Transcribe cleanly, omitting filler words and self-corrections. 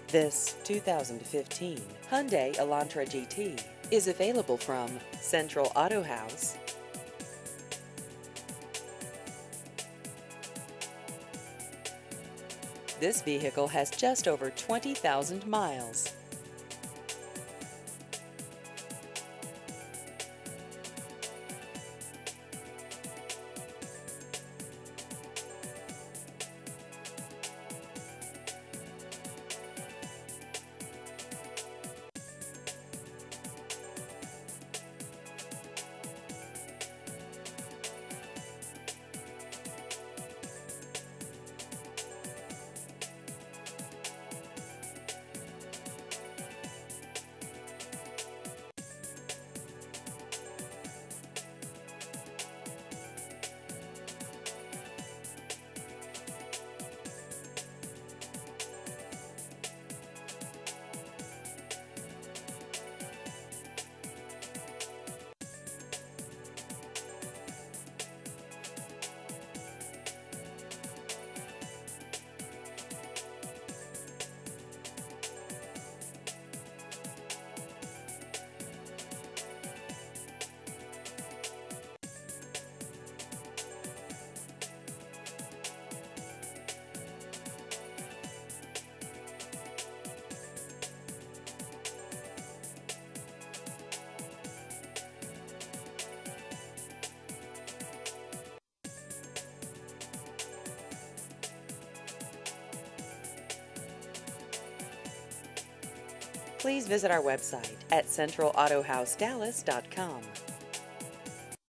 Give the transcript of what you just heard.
This 2015 Hyundai Elantra GT is available from Central Auto House. This vehicle has just over 20,000 miles. Please visit our website at centralautohousedallas.com.